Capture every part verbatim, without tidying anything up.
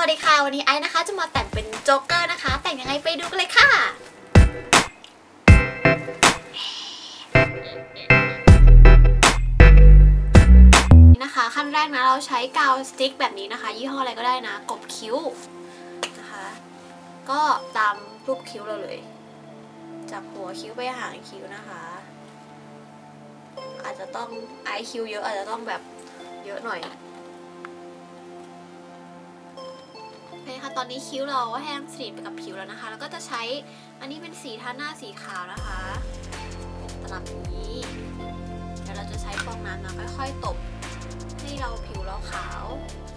วัสดีค่ะวันนี้ไอ้นะคะจะมาแต่งเป็นโจ๊กเกอร์นะคะแต่งยังไงไปดูกันเลยค่ะนี่นะคะขั้นแรกนะเราใช้กาวสติ๊กแบบนี้นะคะยี่ห้ออะไรก็ได้นะกบคิ้วนะคะก็ตามรูปคิ้วเราเลยจากหัวคิ้วไปหางคิ้วนะคะอาจจะต้องไอคิ้วเยอะอาจจะต้องแบบเยอะหน่อยโอเคค่ะตอนนี้คิ้วเราแห้งสนิทไปกับผิวแล้วนะคะแล้วก็จะใช้อันนี้เป็นสีทาหน้าสีขาวนะคะตลับนี้เดี๋ยวเราจะใช้ฟองน้ำนะค่อยๆตบให้เราผิวเราขาว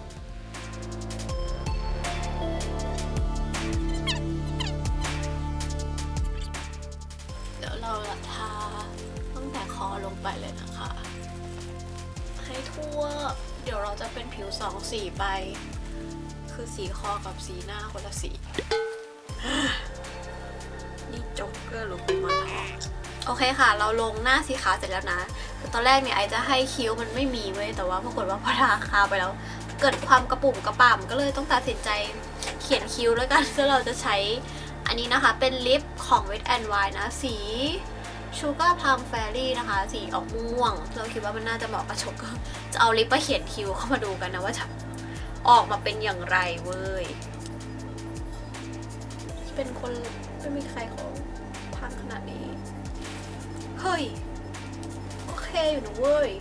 เดี๋ยวเราทาตั้งแต่คอลงไปเลยนะคะให้ทั่วเดี๋ยวเราจะเป็นผิวสองสีไปคือสีคอกับสีหน้าคนละสีนี่โจ๊กเกอร์ลุคมาทองโอเคค่ะเราลงหน้าสีขาวเสร็จแล้วนะคือตอนแรกเนี่ยไอจะให้คิ้วมันไม่มีเว้ยแต่ว่าปรากฏว่าพอทาคาวไปแล้วเกิดความกระปุ่มกระป่ำก็เลยต้องตัดสินใจเขียนคิ้วด้วยกันซึ่งเราจะใช้อันนี้นะคะเป็นลิปของ Wet n Wild นะสี Sugar Plum Fairy นะคะสีออกม่วงเราคิดว่ามันน่าจะเหมาะกับโจ๊กเกอร์จะเอาลิปมาเขียนคิ้วเข้ามาดูกันนะว่าจะออกมาเป็นอย่างไรเว้ยเป็นคนไม่มีใครเขาพังขนาดนี้เฮ้ยโอเคอยู่นะเว้ย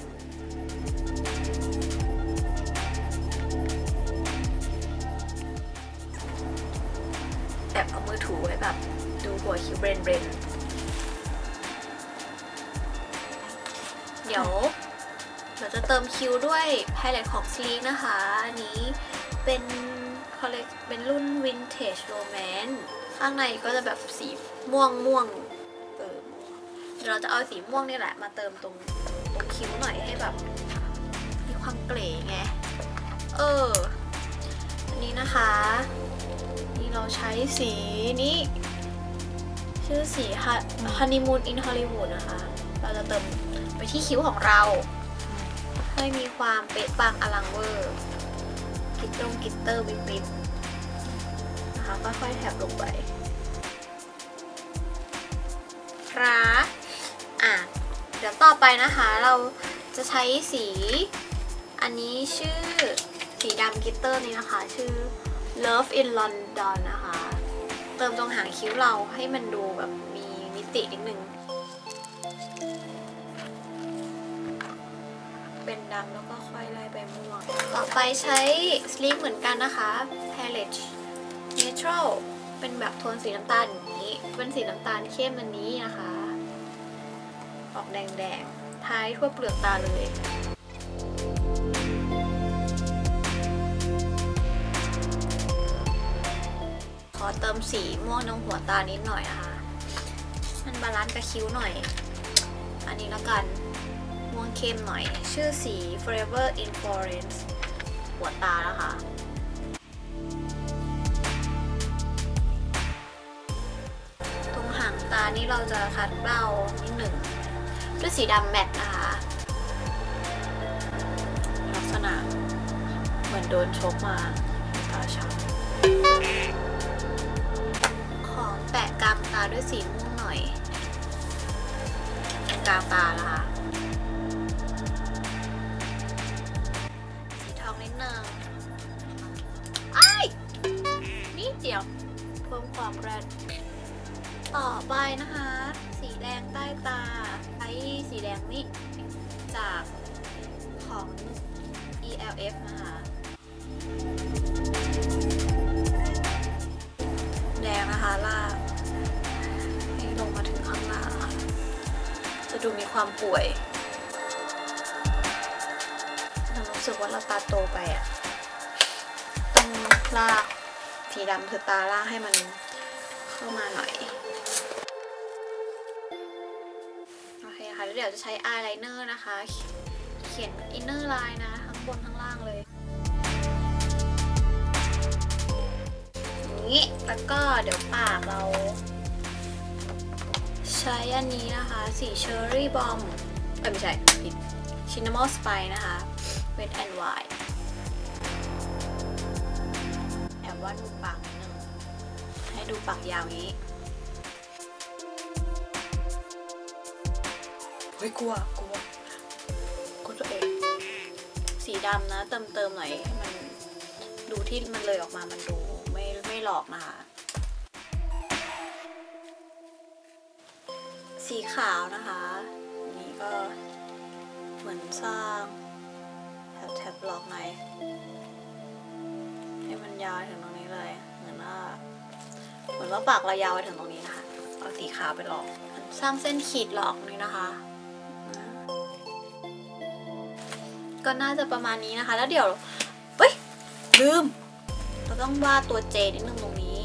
แบบเอามือถูไว้แบบดูหัวคิ้วเบรนเบรนเดี๋ยวเราจะเติมคิ้วด้วยไฮไลท์ของซีรีส์นะคะอันนี้เป็นคอลเลกเป็นรุ่น Vintage Romance ข้างในก็จะแบบสีม่วงม่วงเออเดี๋ยวเราจะเอาสีม่วงนี่แหละมาเติมตรงตรงคิ้วหน่อยให้แบบมีความเก๋ไงเอออันนี้นะคะนี่เราใช้สีนี้ชื่อสี Honeymoon in Hollywood นะคะเราจะเติมไปที่คิ้วของเราให้มีความเป๊ะปังอลังเวอร์กิตตรงกิตเตอร์วิบวิบนะคะค่อยๆแถบลงไปครับอ่ะเดี๋ยวต่อไปนะคะเราจะใช้สีอันนี้ชื่อสีดำกิตเตอร์นี้นะคะชื่อ Love in London นะคะเติมตรงหางคิ้วเราให้มันดูแบบมีมิตินิดนึงเป็นดำแล้วก็ค่อยไล่ไปม่วงต่อไปใช้สลีปเหมือนกันนะคะ Palette Neutral เป็นแบบโทนสีน้ำตาลอย่างนี้เป็นสีน้ำตาลเข้มอันนี้นะคะออกแดงๆท้ายทั่วเปลือกตาเลยขอเติมสีม่วงตรงหัวตานิดหน่อยนะคะมันบาลานซ์กับคิ้วหน่อยอันนี้แล้วกันม่วงเข้มหน่อยชื่อสี Forever in Florence หัวตานะคะตรงหางตานี่เราจะคัดเบ้านิดหนึ่งด้วยสีดำแมตต์นะคะลักษณะเหมือนโดนชกมาตาช้ำขอแปะกลางตาด้วยสีม่วงหน่อยกลางตานะคะนิดเดียวเพิ่มความแรดต่อไปนะคะสีแดงใต้ตาใช้สีแดงนี่จากของ อี แอล เอฟ นะคะแดงนะคะลากให้ลงมาถึงข้างล่างจะดูมีความป่วยเรารู้สึกว่าเราตาโตไปอะต้องลากสีดำคือตาล่างให้มันเข้ามาหน่อยโอเคค่ะแล้วเดี๋ยวจะใช้อายไลเนอร์นะคะเขียนอินเนอร์ไลน์นะทั้งบนทั้งล่างเลยอย่างนี้แล้วก็เดี๋ยวปากเราใช้อันนี้นะคะสีเชอร์รี่บอมเอ้ยไม่ใช่ผิดชินนามอลสไปนะคะ Wet n Wild ว่าดูปากนิดนึงให้ดูปากยาวนี้เฮ้ยกลัวกลัวกลัวตัวเองสีดำนะเติมเติมหน่อยให้มันดูที่มันเลยออกมามันดูไม่ไม่หลอกนะคะสีขาวนะคะนี่ก็เหมือนสร้างแถบแถบหลอกหน่อยให้มันยาวถึงตรงนี้เลยเหมือนว่าเหมือนว่าปากเรายาวไปถึงตรงนี้นะคะเอาสีขาวไปหลอกสร้างเส้นขีดหลอกนี่นะคะก็น่าจะประมาณนี้นะคะแล้วเดี๋ยวเฮ้ยลืมเราต้องวาดตัวเจนิดนึงตรงนี้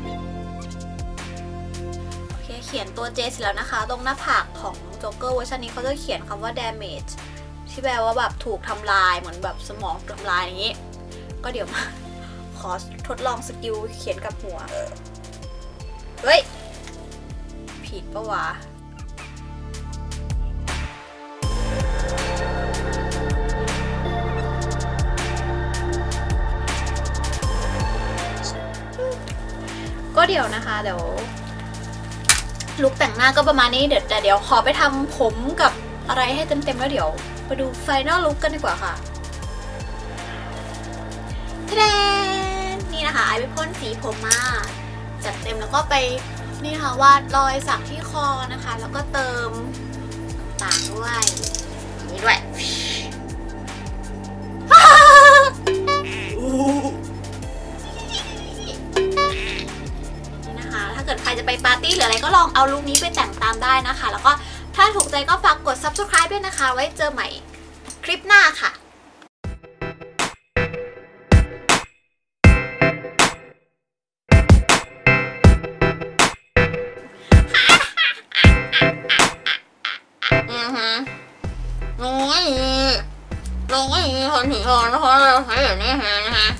โอเคเขียนตัวเจเสร็จแล้วนะคะตรงหน้าผากของโจ๊กเกอร์เวอร์ชันนี้เขาจะเขียนคำว่า damage ที่แปลว่าแบบถูกทำลายเหมือนแบบสมองทำลายอย่างนี้ก็เดี๋ยวมาขอทดลองสกิลเขียนกับหัวเฮ้ยผิดปะวะก็เดี๋ยวนะคะเดี๋ยวลุคแต่งหน้าก็ประมาณนี้เดี๋ยวแต่เดี๋ยวขอไปทำผมกับอะไรให้เต็มๆแล้วเดี๋ยวไปดูไฟนอลลุคกันดีกว่าค่ะทะเลนี่นะคะไอไปพ่นสีผมมาจัดเต็มแล้วก็ไปนี่นะคะวาดรอยสักที่คอนะคะแล้วก็เติมต่างด้วยนี่ด้วยถ้าเกิดใครจะไปปาร์ตี้หรืออะไรก็ลองเอาลุคนี้ไปแต่งตามได้นะคะแล้วก็ถ้าถูกใจก็ฝากกด ซับสไครบ์ ด้วยนะคะไว้เจอใหม่คลิปหน้าค่ะอือฮึลงไว้ลงไว้คนถือทองนะคะเราใช้แบบนี้นะคะ